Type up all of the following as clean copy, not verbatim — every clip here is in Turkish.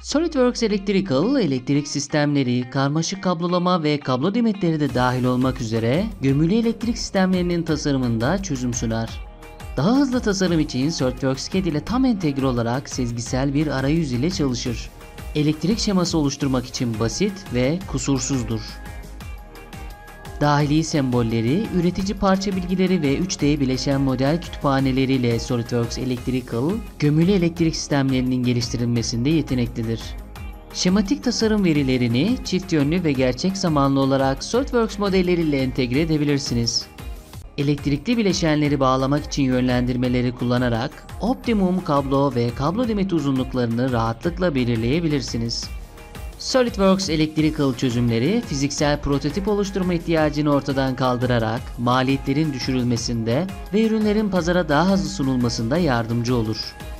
SolidWorks Electrical, elektrik sistemleri, karmaşık kablolama ve kablo demetleri de dahil olmak üzere gömülü elektrik sistemlerinin tasarımında çözüm sunar. Daha hızlı tasarım için SolidWorks CAD ile tam entegre olarak sezgisel bir arayüz ile çalışır. Elektrik şeması oluşturmak için basit ve kusursuzdur. Dahili sembolleri, üretici parça bilgileri ve 3D bileşen model kütüphaneleriyle SolidWorks Electrical, gömülü elektrik sistemlerinin geliştirilmesinde yeteneklidir. Şematik tasarım verilerini çift yönlü ve gerçek zamanlı olarak SolidWorks modelleriyle entegre edebilirsiniz. Elektrikli bileşenleri bağlamak için yönlendirmeleri kullanarak optimum kablo ve kablo demeti uzunluklarını rahatlıkla belirleyebilirsiniz. SolidWorks Electrical çözümleri fiziksel prototip oluşturma ihtiyacını ortadan kaldırarak maliyetlerin düşürülmesinde ve ürünlerin pazara daha hızlı sunulmasında yardımcı olur.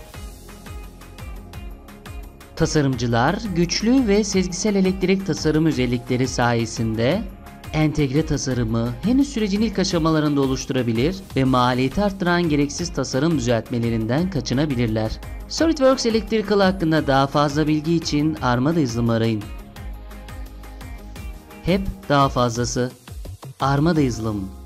Tasarımcılar güçlü ve sezgisel elektrik tasarım özellikleri sayesinde entegre tasarımı henüz sürecin ilk aşamalarında oluşturabilir ve maliyeti arttıran gereksiz tasarım düzeltmelerinden kaçınabilirler. SolidWorks Electrical hakkında daha fazla bilgi için Armada yazılımı arayın. Hep daha fazlası. Armada yazılım.